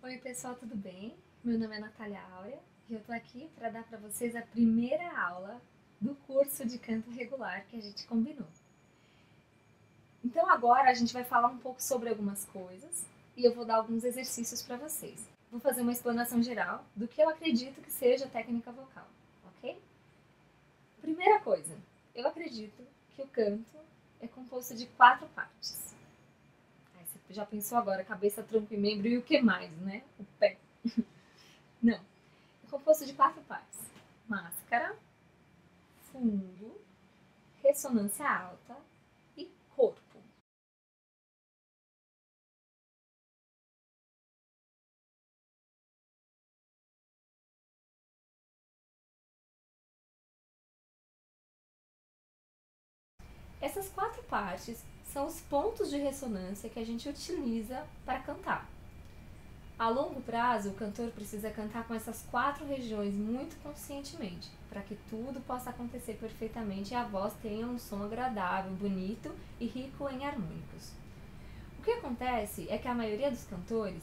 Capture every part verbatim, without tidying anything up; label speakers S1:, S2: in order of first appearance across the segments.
S1: Oi pessoal, tudo bem? Meu nome é Natália Áurea e eu tô aqui para dar para vocês a primeira aula do curso de canto regular que a gente combinou. Então agora a gente vai falar um pouco sobre algumas coisas e eu vou dar alguns exercícios para vocês. Vou fazer uma explanação geral do que eu acredito que seja a técnica vocal, ok? Primeira coisa, eu acredito que o canto é composto de quatro partes. Você já pensou agora, cabeça, tronco e membro e o que mais, né? O pé. Não. É composto de quatro partes. Máscara, fundo, ressonância alta e corpo. Essas quatro partes são os pontos de ressonância que a gente utiliza para cantar. A longo prazo, o cantor precisa cantar com essas quatro regiões muito conscientemente, para que tudo possa acontecer perfeitamente e a voz tenha um som agradável, bonito e rico em harmônicos. O que acontece é que a maioria dos cantores,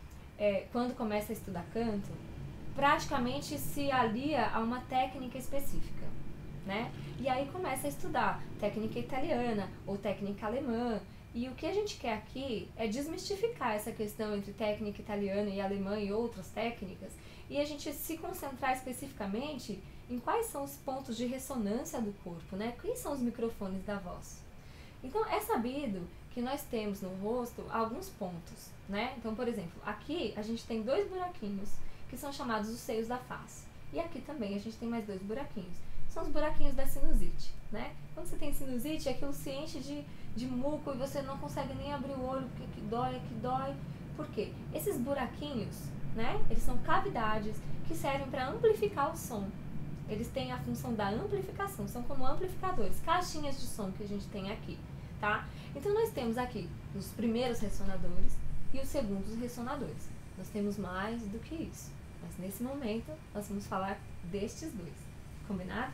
S1: é, quando começa a estudar canto, praticamente se alia a uma técnica específica, né? E aí começa a estudar técnica italiana ou técnica alemã. E o que a gente quer aqui é desmistificar essa questão entre técnica italiana e alemã e outras técnicas e a gente se concentrar especificamente em quais são os pontos de ressonância do corpo, né? Quais são os microfones da voz. Então é sabido que nós temos no rosto alguns pontos, né? Então, por exemplo, aqui a gente tem dois buraquinhos que são chamados os seios da face. E aqui também a gente tem mais dois buraquinhos. São os buraquinhos da sinusite, né? Quando você tem sinusite, aquilo se enche de, de muco e você não consegue nem abrir o olho porque que dói, que dói. Por quê? Esses buraquinhos, né? Eles são cavidades que servem para amplificar o som. Eles têm a função da amplificação, são como amplificadores, caixinhas de som que a gente tem aqui, tá? Então nós temos aqui os primeiros ressonadores e os segundos ressonadores. Nós temos mais do que isso, mas nesse momento nós vamos falar destes dois, combinado?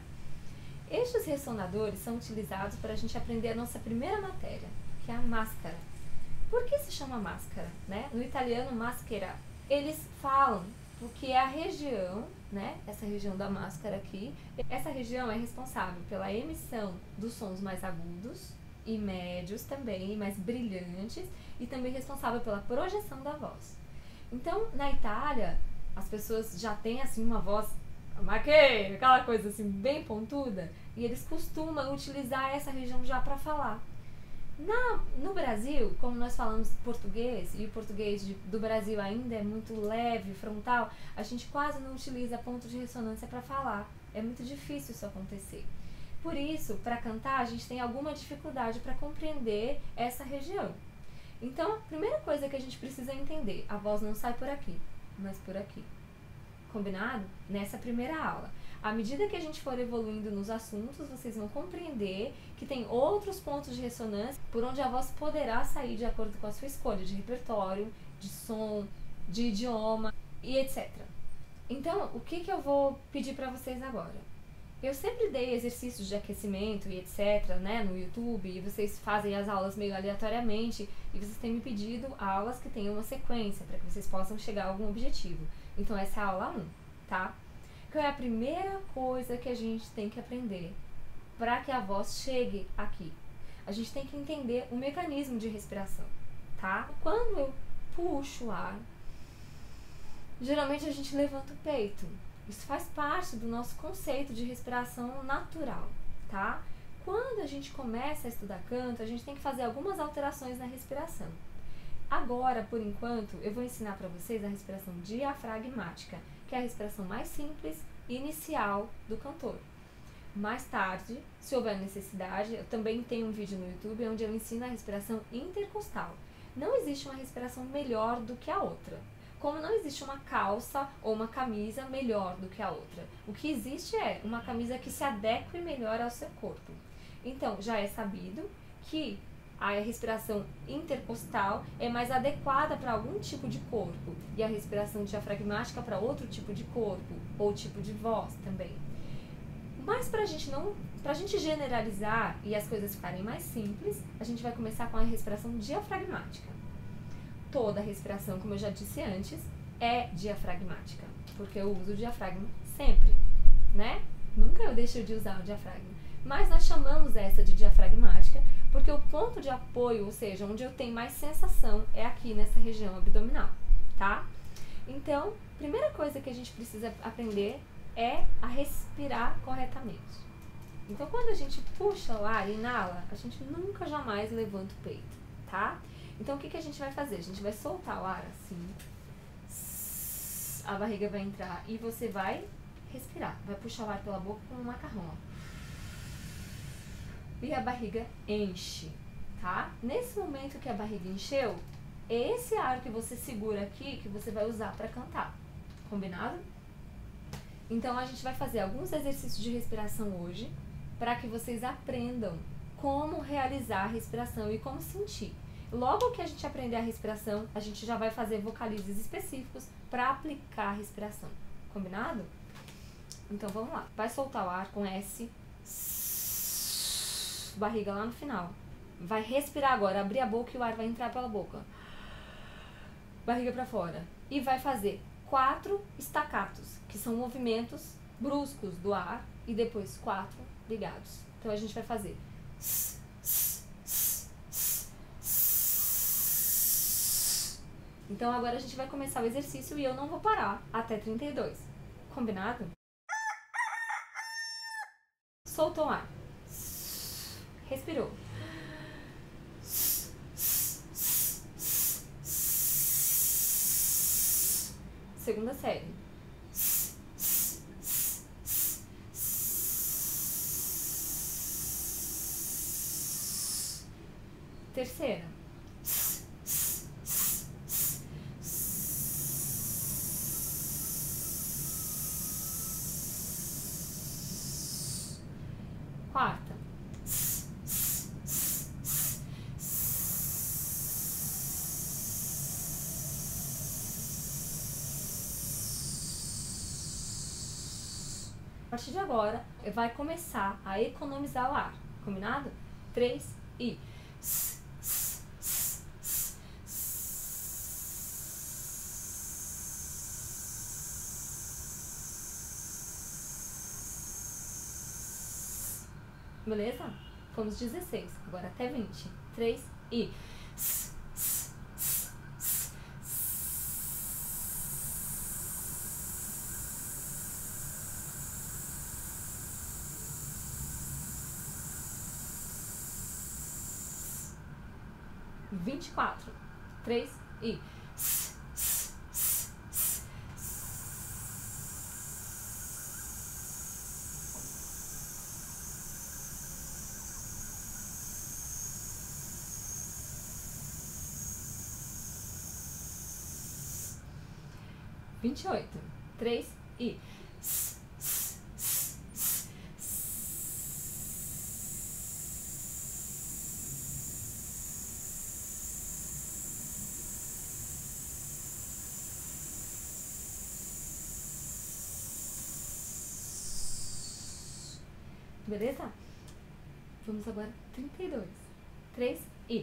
S1: Estes ressonadores são utilizados para a gente aprender a nossa primeira matéria, que é a máscara. Por que se chama máscara, né? No italiano, maschera. Eles falam porque é a região, né? Essa região da máscara aqui. Essa região é responsável pela emissão dos sons mais agudos e médios também, mais brilhantes, e também responsável pela projeção da voz. Então, na Itália, as pessoas já têm assim uma voz maquê, aquela coisa assim bem pontuda, e eles costumam utilizar essa região já para falar. Na, no Brasil, como nós falamos português, e o português de, do Brasil ainda é muito leve, frontal, a gente quase não utiliza ponto de ressonância para falar. É muito difícil isso acontecer. Por isso, para cantar, a gente tem alguma dificuldade para compreender essa região. Então, a primeira coisa que a gente precisa entender, a voz não sai por aqui, mas por aqui. Combinado? Nessa primeira aula. À medida que a gente for evoluindo nos assuntos, vocês vão compreender que tem outros pontos de ressonância por onde a voz poderá sair de acordo com a sua escolha de repertório, de som, de idioma e etcétera. Então, o que, que eu vou pedir para vocês agora? Eu sempre dei exercícios de aquecimento e etcétera, né, no YouTube, e vocês fazem as aulas meio aleatoriamente, e vocês têm me pedido aulas que tenham uma sequência, para que vocês possam chegar a algum objetivo. Então essa é a aula um, tá? Qual é a primeira coisa que a gente tem que aprender para que a voz chegue aqui? A gente tem que entender o mecanismo de respiração, tá? Quando eu puxo o ar, geralmente a gente levanta o peito. Isso faz parte do nosso conceito de respiração natural, tá? Quando a gente começa a estudar canto, a gente tem que fazer algumas alterações na respiração. Agora, por enquanto, eu vou ensinar para vocês a respiração diafragmática, que é a respiração mais simples e inicial do cantor. Mais tarde, se houver necessidade, eu também tenho um vídeo no YouTube onde eu ensino a respiração intercostal. Não existe uma respiração melhor do que a outra. Como não existe uma calça ou uma camisa melhor do que a outra. O que existe é uma camisa que se adeque melhor ao seu corpo. Então, já é sabido que a respiração intercostal é mais adequada para algum tipo de corpo e a respiração diafragmática para outro tipo de corpo ou tipo de voz também. Mas para a gente não, para a gente generalizar e as coisas ficarem mais simples, a gente vai começar com a respiração diafragmática. Toda a respiração, como eu já disse antes, é diafragmática, porque eu uso o diafragma sempre, né? Nunca eu deixo de usar o diafragma. Mas nós chamamos essa de diafragmática porque o ponto de apoio, ou seja, onde eu tenho mais sensação, é aqui nessa região abdominal, tá? Então, primeira coisa que a gente precisa aprender é a respirar corretamente. Então, quando a gente puxa o ar, inala, a gente nunca jamais levanta o peito, tá? Então, o que, que a gente vai fazer? A gente vai soltar o ar assim, a barriga vai entrar e você vai respirar. Vai puxar o ar pela boca como um macarrão, ó. E a barriga enche, tá? Nesse momento que a barriga encheu, é esse ar que você segura aqui que você vai usar para cantar, combinado? Então, a gente vai fazer alguns exercícios de respiração hoje, para que vocês aprendam como realizar a respiração e como sentir. Logo que a gente aprender a respiração, a gente já vai fazer vocalizes específicos para aplicar a respiração, combinado? Então, vamos lá. Vai soltar o ar com S, barriga lá no final. Vai respirar agora, abrir a boca e o ar vai entrar pela boca. Barriga para fora. E vai fazer quatro estacatos, que são movimentos bruscos do ar, e depois quatro ligados. Então a gente vai fazer. Então agora a gente vai começar o exercício e eu não vou parar até trinta e dois. Combinado? Soltou o ar. Respirou. Segunda série. Terceira. Quarta. A partir de agora, vai começar a economizar o ar, combinado? Três e... Beleza? Fomos dezesseis, agora até vinte. três e... vinte e quatro. três e... vinte e oito. três e... Beleza? Vamos agora trinta e dois. três e...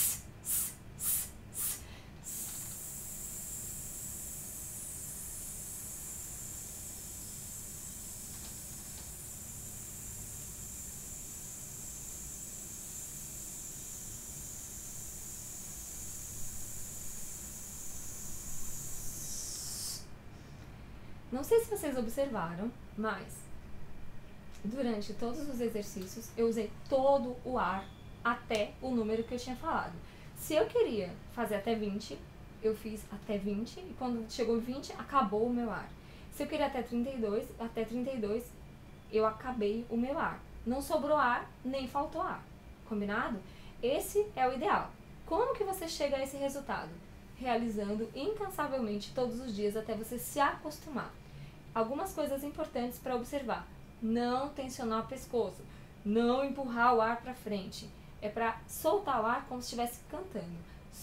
S1: Não sei se vocês observaram, mas durante todos os exercícios eu usei todo o ar até o número que eu tinha falado. Se eu queria fazer até vinte, eu fiz até vinte e quando chegou vinte, acabou o meu ar. Se eu queria até trinta e dois, até trinta e dois eu acabei o meu ar. Não sobrou ar, nem faltou ar. Combinado? Esse é o ideal. Como que você chega a esse resultado? Realizando incansavelmente todos os dias até você se acostumar. Algumas coisas importantes para observar. Não tensionar o pescoço. Não empurrar o ar para frente. É para soltar o ar como se estivesse cantando.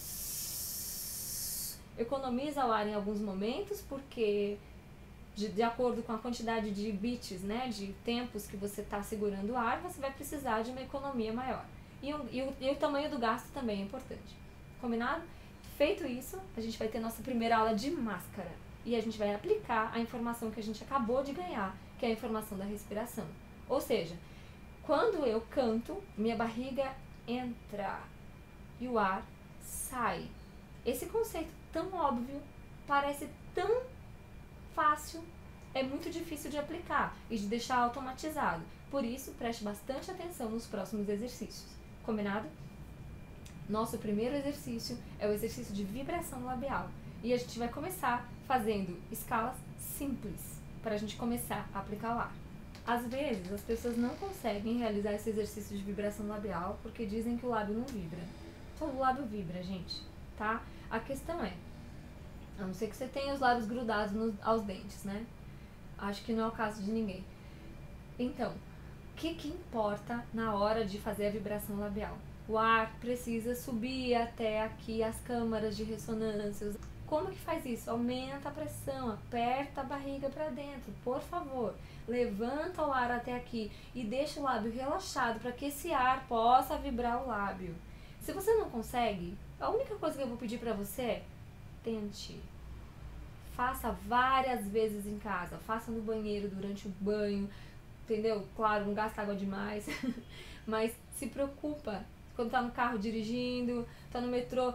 S1: Economiza o ar em alguns momentos, porque de, de acordo com a quantidade de beats, né, de tempos que você está segurando o ar, você vai precisar de uma economia maior. E, o, e, o, e o tamanho do gasto também é importante. Combinado? Feito isso, a gente vai ter nossa primeira aula de máscara. E a gente vai aplicar a informação que a gente acabou de ganhar, que é a informação da respiração. Ou seja, quando eu canto, minha barriga entra e o ar sai. Esse conceito tão óbvio, parece tão fácil, é muito difícil de aplicar e de deixar automatizado. Por isso, preste bastante atenção nos próximos exercícios. Combinado? Nosso primeiro exercício é o exercício de vibração labial. E a gente vai começar fazendo escalas simples, para a gente começar a aplicar o ar. Às vezes, as pessoas não conseguem realizar esse exercício de vibração labial porque dizem que o lábio não vibra. Todo o lábio vibra, gente, tá? A questão é, a não ser que você tenha os lábios grudados nos, aos dentes, né? Acho que não é o caso de ninguém. Então, o que que importa na hora de fazer a vibração labial? O ar precisa subir até aqui as câmaras de ressonância. Como que faz isso? Aumenta a pressão, aperta a barriga para dentro, por favor. Levanta o ar até aqui e deixa o lábio relaxado para que esse ar possa vibrar o lábio. Se você não consegue, a única coisa que eu vou pedir para você é tente. Faça várias vezes em casa, faça no banheiro, durante o banho, entendeu? Claro, não gasta água demais, mas se preocupa. Quando tá no carro dirigindo, tá no metrô,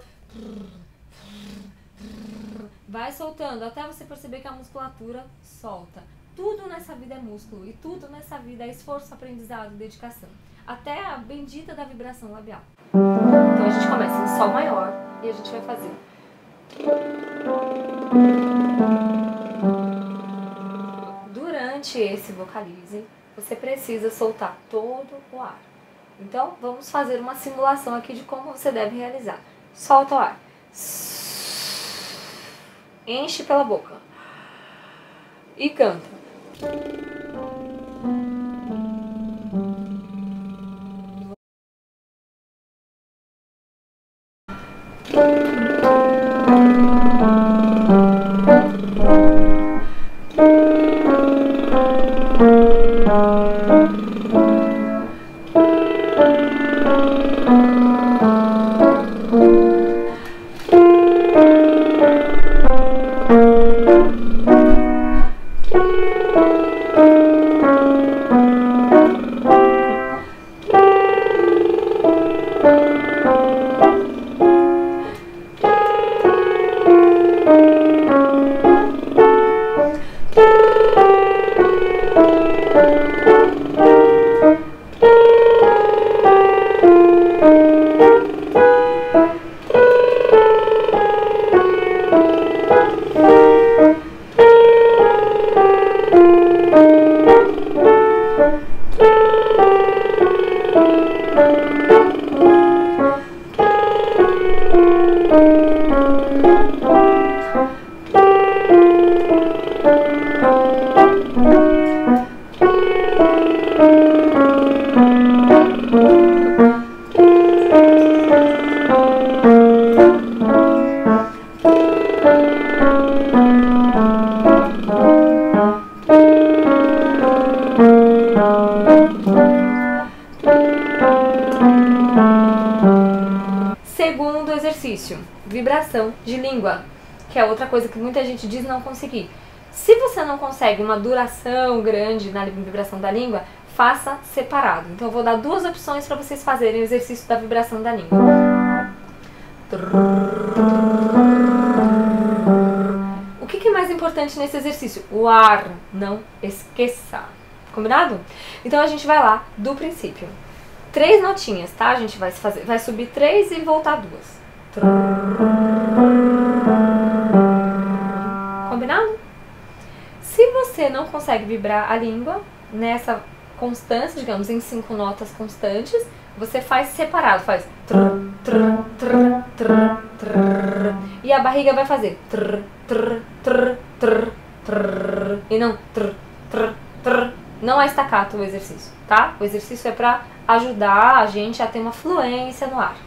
S1: vai soltando até você perceber que a musculatura solta. Tudo nessa vida é músculo e tudo nessa vida é esforço, aprendizado, dedicação. Até a bendita da vibração labial. Então a gente começa em Sol maior e a gente vai fazer. Durante esse vocalize, você precisa soltar todo o ar. Então, vamos fazer uma simulação aqui de como você deve realizar. Solta o ar. Enche pela boca. E canta. Segundo exercício, vibração de língua, que é outra coisa que muita gente diz não conseguir. Se você não consegue uma duração grande na vibração da língua, faça separado. Então eu vou dar duas opções para vocês fazerem o exercício da vibração da língua. O que que é mais importante nesse exercício? O ar, não esqueça. Combinado? Então a gente vai lá do princípio. Três notinhas, tá? A gente vai, fazer, vai subir três e voltar duas. Combinado? Se você não consegue vibrar a língua nessa constância, digamos, em cinco notas constantes, você faz separado, faz trrr, trrr, trrr, trrr, trrr, e a barriga vai fazer trrr, trrr, trrr, trrr, trrr, e não trrr, trrr, trrr. Não é staccato o exercício, tá? O exercício é para ajudar a gente a ter uma fluência no ar.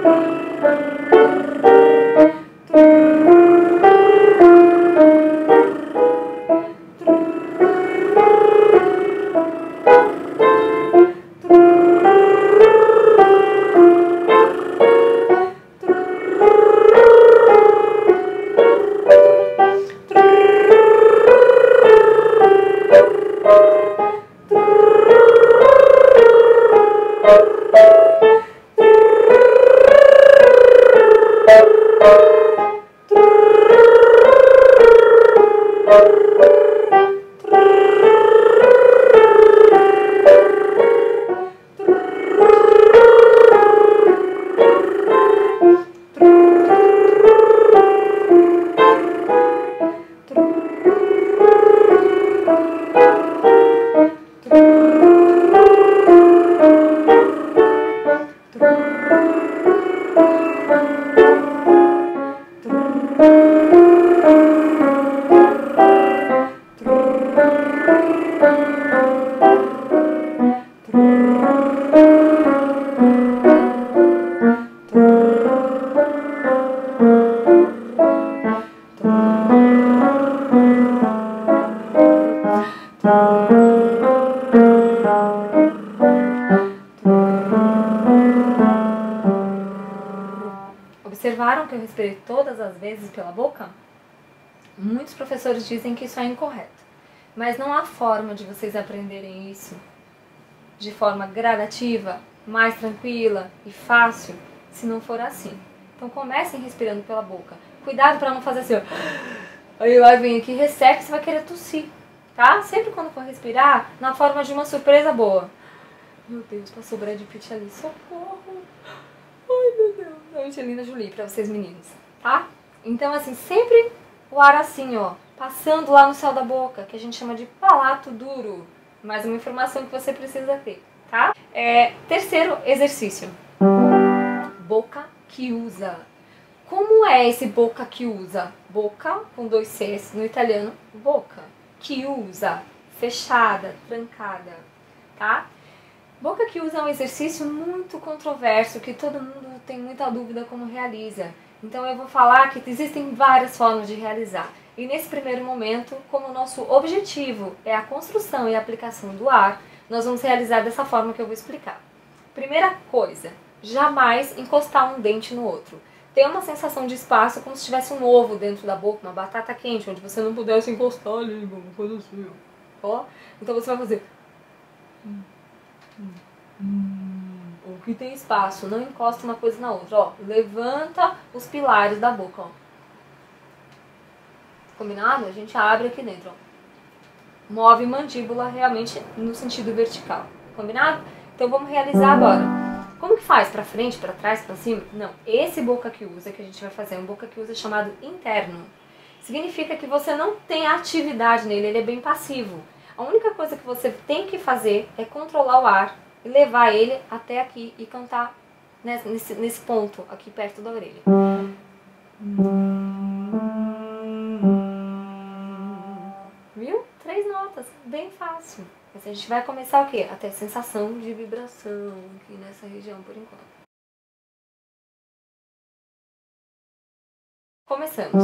S1: Observaram que eu respirei todas as vezes pela boca? Muitos professores dizem que isso é incorreto, mas não há forma de vocês aprenderem isso de forma gradativa, mais tranquila e fácil, se não for assim. Então comecem respirando pela boca. Cuidado para não fazer assim, ó. Aí lá vem aqui, resseca, você vai querer tossir, tá? Sempre quando for respirar, na forma de uma surpresa boa. Meu Deus, passou Brad Pitt ali, socorro. Ai, meu Deus. A Angelina Jolie pra vocês meninos, tá? Então assim, sempre o ar assim, ó, passando lá no céu da boca, que a gente chama de palato duro. Mais uma informação que você precisa ter, tá? É, terceiro exercício. Boca que usa. Como é esse boca que usa? Boca com dois Cs no italiano, boca. Que usa, fechada, trancada, tá? Boca que usa é um exercício muito controverso, que todo mundo tem muita dúvida como realiza. Então eu vou falar que existem várias formas de realizar. E nesse primeiro momento, como o nosso objetivo é a construção e a aplicação do ar, nós vamos realizar dessa forma que eu vou explicar. Primeira coisa, jamais encostar um dente no outro. Ter uma sensação de espaço como se tivesse um ovo dentro da boca, uma batata quente, onde você não pudesse encostar a língua, uma coisa assim. Ó. Então você vai fazer... Hum, hum, hum. O que tem espaço, não encosta uma coisa na outra. Ó, levanta os pilares da boca, ó. Combinado? A gente abre aqui dentro, ó. Move mandíbula realmente no sentido vertical. Combinado? Então vamos realizar agora. Como que faz? Pra frente, pra trás, pra cima? Não. Esse boca que usa que a gente vai fazer é um boca que usa chamado interno. Significa que você não tem atividade nele, ele é bem passivo. A única coisa que você tem que fazer é controlar o ar e levar ele até aqui e cantar nesse, nesse ponto aqui perto da orelha. Viu? Três notas, bem fácil. Mas a gente vai começar o quê? A ter sensação de vibração aqui nessa região por enquanto. Começamos.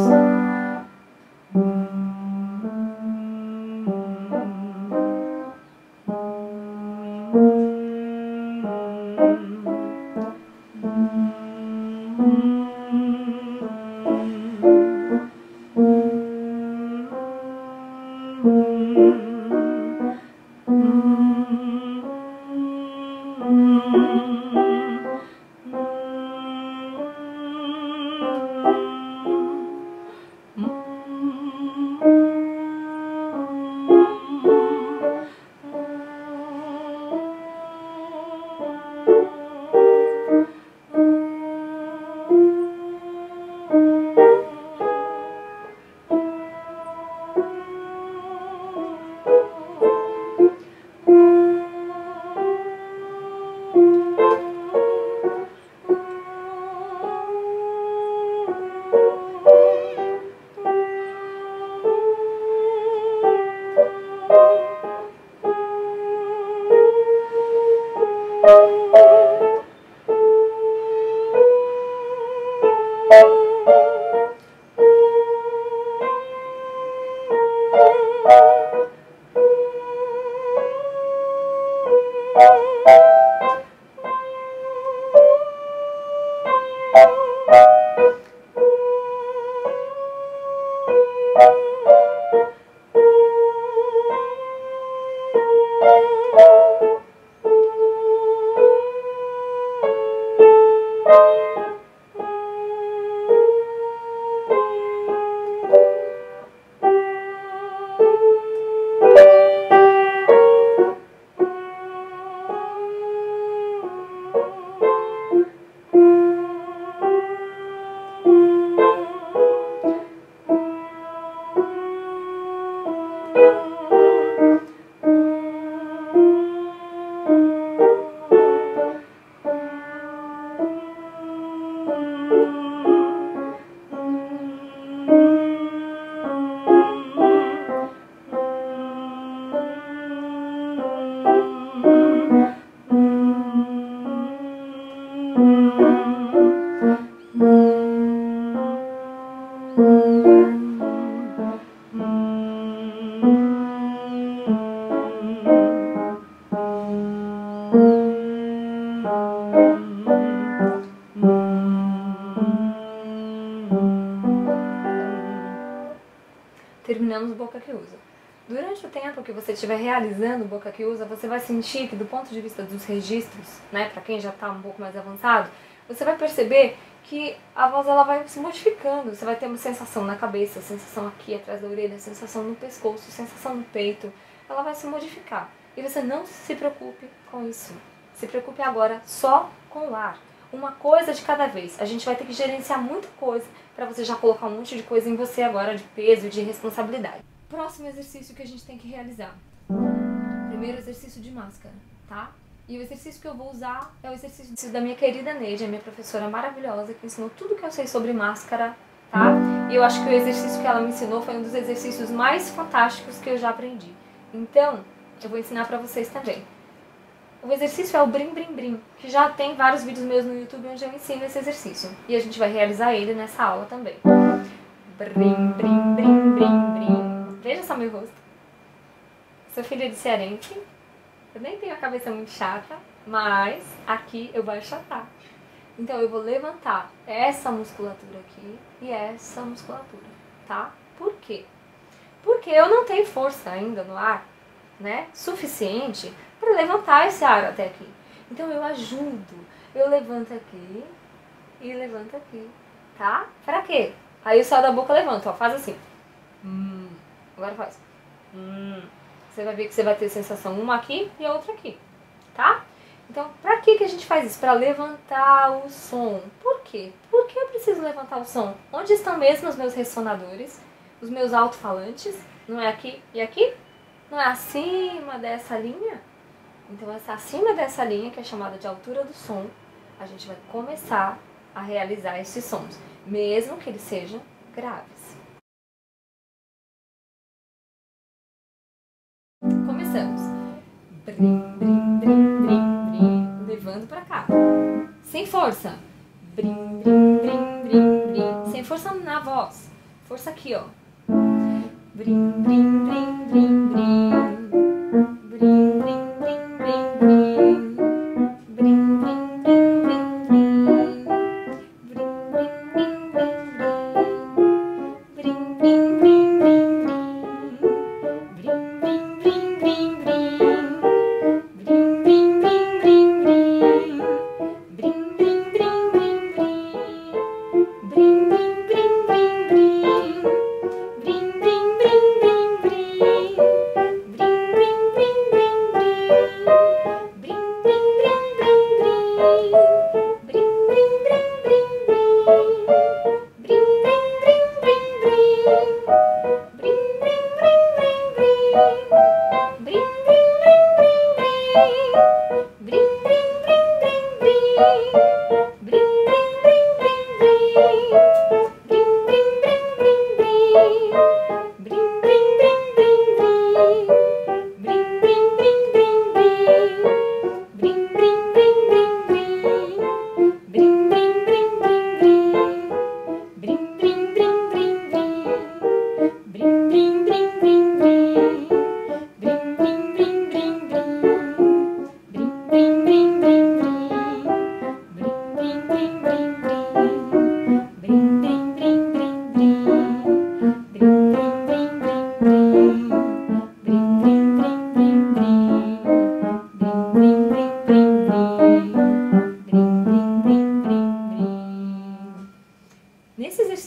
S1: Terminamos o Boca que Usa. Durante o tempo que você estiver realizando o Boca que Usa, você vai sentir que, do ponto de vista dos registros, né, para quem já está um pouco mais avançado, você vai perceber que a voz ela vai se modificando. Você vai ter uma sensação na cabeça, sensação aqui atrás da orelha, sensação no pescoço, sensação no peito. Ela vai se modificar. E você não se preocupe com isso. Se preocupe agora só com o ar. Uma coisa de cada vez. A gente vai ter que gerenciar muita coisa para você já colocar um monte de coisa em você agora, de peso e de responsabilidade. Próximo exercício que a gente tem que realizar. Primeiro exercício de máscara, tá? E o exercício que eu vou usar é o exercício da minha querida Neide, a minha professora maravilhosa, que ensinou tudo que eu sei sobre máscara, tá? E eu acho que o exercício que ela me ensinou foi um dos exercícios mais fantásticos que eu já aprendi. Então, eu vou ensinar pra vocês também. O exercício é o Brim Brim Brim, que já tem vários vídeos meus no YouTube onde eu ensino esse exercício. E a gente vai realizar ele nessa aula também. Brim Brim Brim Brim Brim. Veja só meu rosto. Sou filha de cearense. Eu nem tenho a cabeça muito chata, mas aqui eu vou achatar. Então eu vou levantar essa musculatura aqui e essa musculatura, tá? Por quê? Porque eu não tenho força ainda no ar, né, suficiente para levantar esse ar até aqui. Então eu ajudo, eu levanto aqui e levanto aqui, tá? Pra quê? Aí o céu da boca levanta, ó, faz assim. Hum. Agora faz. Hum. Você vai ver que você vai ter sensação uma aqui e a outra aqui, tá? Então, pra que que a gente faz isso? Pra levantar o som. Por quê? Por que eu preciso levantar o som? Onde estão mesmo os meus ressonadores, os meus alto-falantes? Não é aqui e aqui? Não é acima dessa linha? Então, essa acima dessa linha, que é chamada de altura do som, a gente vai começar a realizar esses sons, mesmo que eles sejam graves. Começamos. Brim, brim, brim, brim, brim. Levando pra cá. Sem força. Brim, brim, brim, brim, brim. Sem força na voz. Força aqui, ó. Brim, brim, brim, brim, brim. Brim, brim, brim, brim, brim. Brim, brim, brim, brim, brim. Brim, brim, brim, brim, brim. Brim, brim, brim, brim, brim. Brim, brim, brim, brim, brim. Brim, brim, brim, brim, brim. Brim, brim, brim, brim, brim. Brim, brim, brim, brim, brim. Brim, brim, brim, brim, brim. Brim, brim, brim, brim, brim.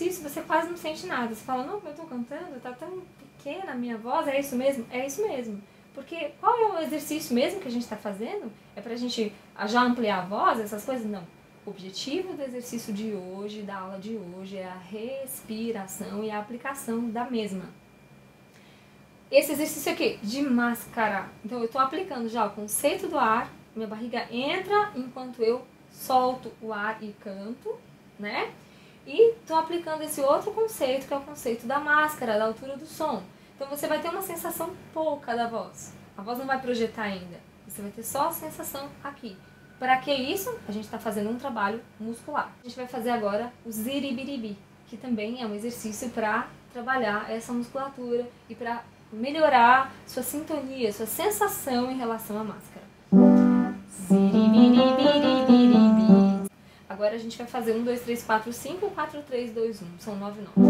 S1: exercício você quase não sente nada. Você fala, não, eu tô cantando, tá tão pequena a minha voz, é isso mesmo? É isso mesmo. Porque qual é o exercício mesmo que a gente está fazendo? É pra gente já ampliar a voz, essas coisas? Não. O objetivo do exercício de hoje, da aula de hoje, é a respiração e a aplicação da mesma. Esse exercício aqui, de mascarar. Então eu estou aplicando já o conceito do ar, minha barriga entra enquanto eu solto o ar e canto, né? E estou aplicando esse outro conceito, que é o conceito da máscara, da altura do som. Então você vai ter uma sensação pouca da voz. A voz não vai projetar ainda. Você vai ter só a sensação aqui. Para que isso? A gente está fazendo um trabalho muscular. A gente vai fazer agora o ziribiribi, que também é um exercício para trabalhar essa musculatura e para melhorar sua sintonia, sua sensação em relação à máscara. Ziribiribiribiribi. Agora a gente vai fazer um, dois, três, quatro, cinco, quatro, três, dois, um. São nove notas.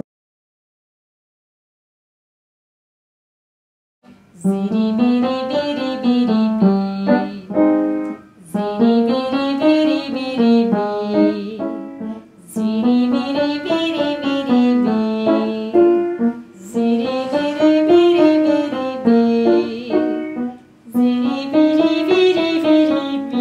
S1: Ziribiribiribiribi. Ziribiribiribiribi. Ziribiribiribiribi. Ziribiribiribiribi. Ziribiribiribiribi.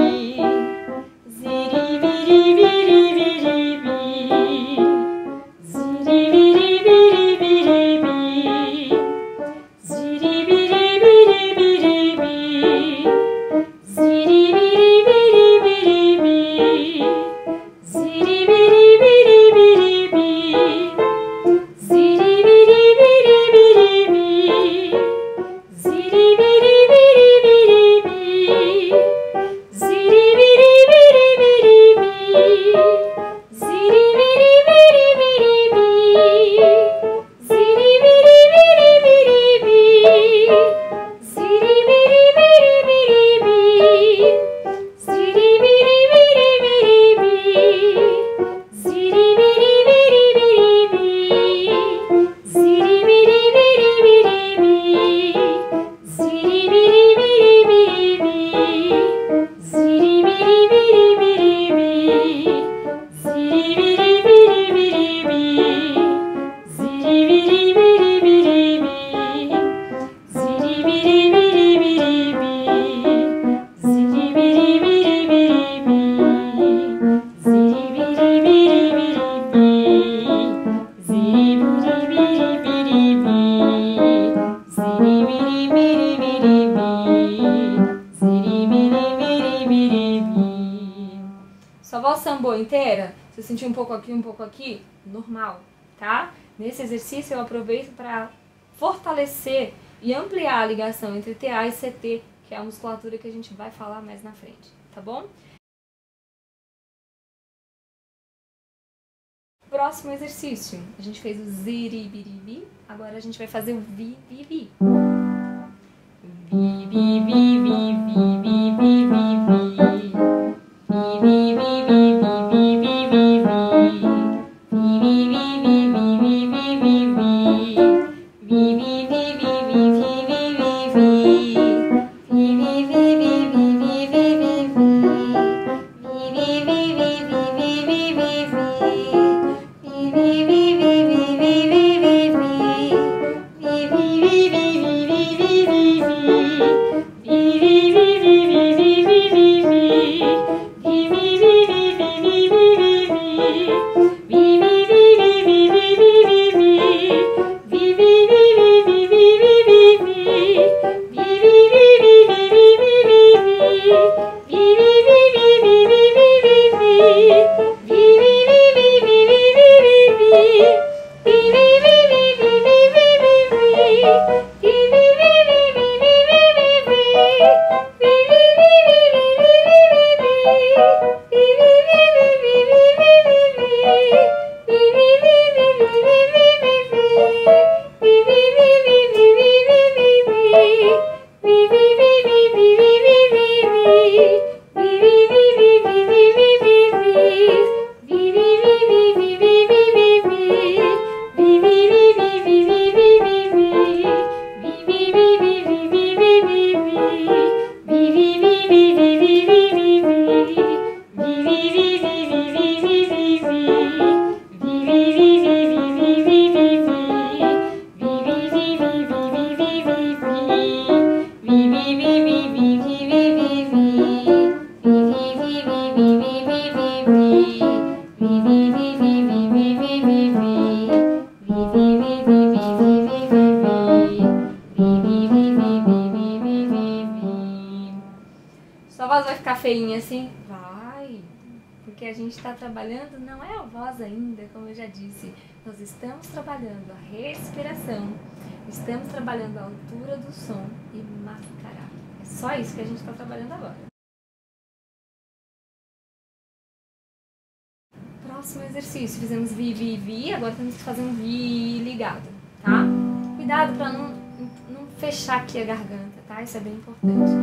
S1: Sua voz sambou inteira? Você sentiu um pouco aqui, um pouco aqui? Normal, tá? Nesse exercício eu aproveito para fortalecer e ampliar a ligação entre T A e C T, que é a musculatura que a gente vai falar mais na frente, tá bom? Próximo exercício, a gente fez o ziribiribi, agora a gente vai fazer o vi, vi, vi. Vi, vi, vi, vi, vi, vi, vi, vi, vi. Vi, vi, vi, vi, vi, vi, vi, vi. Vi, vi, vi, vi, vi, vi, vi, vi. Vi, vi, vi, vi, vi, vi, vi, vi. Vi, vi, vi, vi, vi, vi, vi, vi, vi. Vi, vi, vi, vi, vi, vi, vi, vi, vi. porque a gente está trabalhando, não é a voz ainda, como eu já disse, nós estamos trabalhando a respiração, estamos trabalhando a altura do som e mascarar. É só isso que a gente está trabalhando agora. Próximo exercício, fizemos vi, vi, vi, agora temos que fazer um vi ligado, tá? Cuidado para não, não fechar aqui a garganta, tá? Isso é bem importante.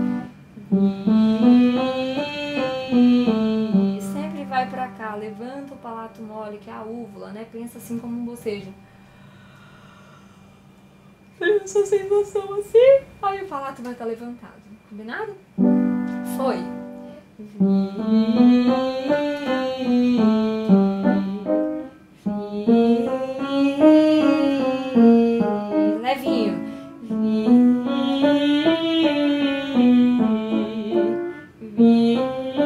S1: Vi, sempre vai para cá, levanta o palato mole, que é a úvula, né? Pensa assim como um bocejo. Tem essa sensação assim, aí o palato vai estar levantado, combinado? Foi. Vi. Levinho. Vi.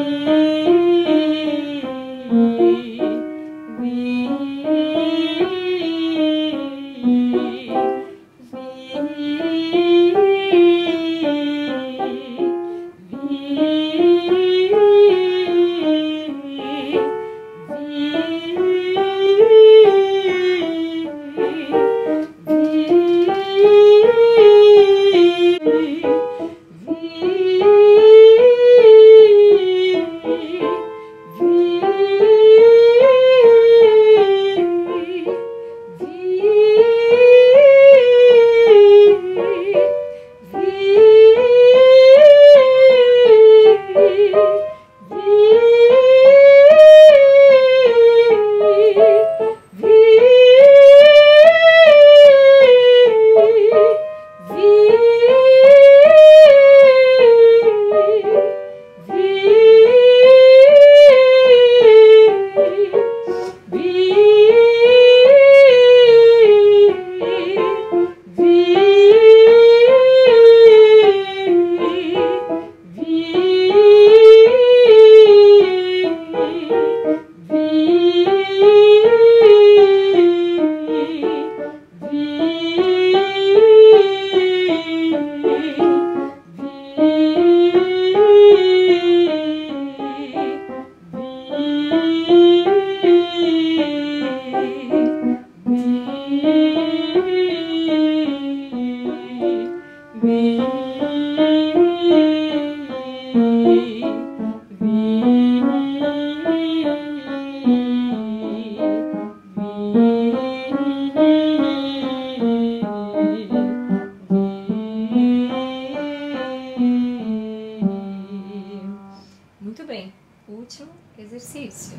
S1: Muito bem, último exercício.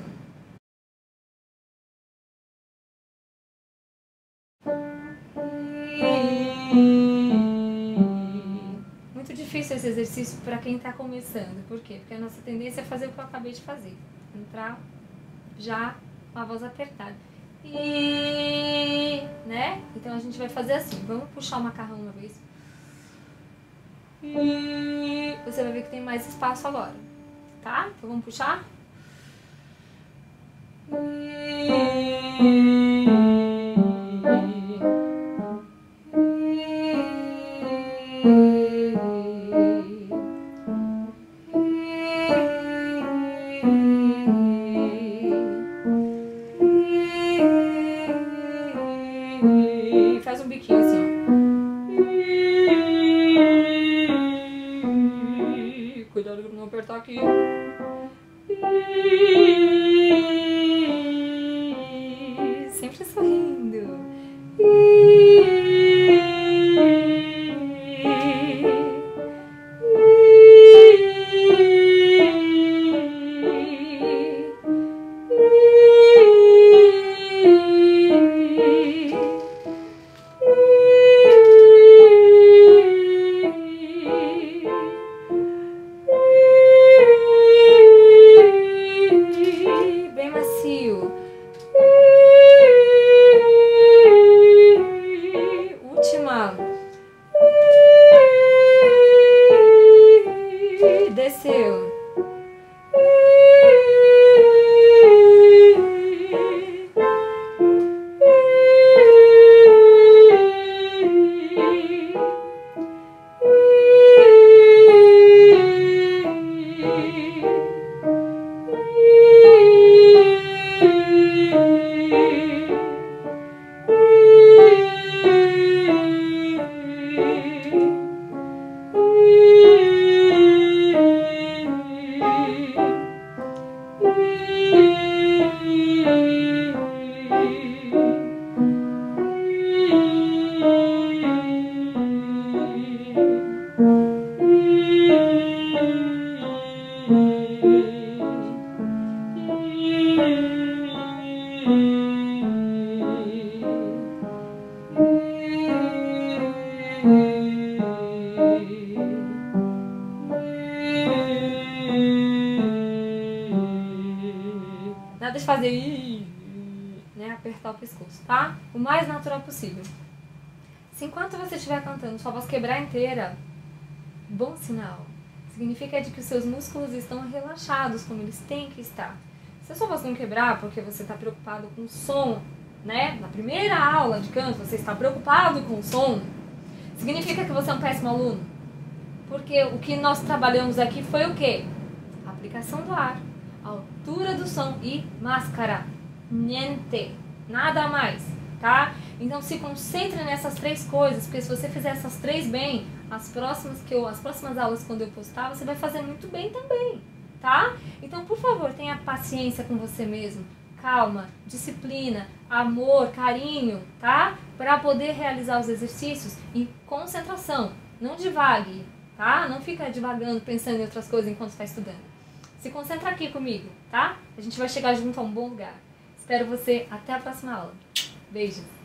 S1: Muito difícil esse exercício para quem está começando. Por quê? Porque a nossa tendência é fazer o que eu acabei de fazer. Entrar já com a voz apertada. E, né? Então a gente vai fazer assim. Vamos puxar o macarrão uma vez. E você vai ver que tem mais espaço agora. Tá? Então vamos puxar? Faz um biquinho assim, ó. Cuidado pra não apertar aqui. Sempre sorrindo. Nada de fazer, né, apertar o pescoço, tá? O mais natural possível. Se enquanto você estiver cantando sua voz quebrar inteira, bom sinal. Significa de que os seus músculos estão relaxados como eles têm que estar. Se a sua voz não quebrar porque você está preocupado com o som, né? Na primeira aula de canto você está preocupado com o som, significa que você é um péssimo aluno. Porque o que nós trabalhamos aqui foi o quê? A aplicação do ar, a altura do som e máscara. Niente. Nada mais, tá? Então se concentre nessas três coisas, porque se você fizer essas três bem, as próximas, que eu, as próximas aulas quando eu postar, você vai fazer muito bem também, tá? Então, por favor, tenha paciência com você mesmo, calma, disciplina, amor, carinho, tá? Para poder realizar os exercícios e concentração, não divague, tá? Não fica divagando, pensando em outras coisas enquanto está estudando. Se concentra aqui comigo, tá? A gente vai chegar junto a um bom lugar. Espero você até a próxima aula. Beijos!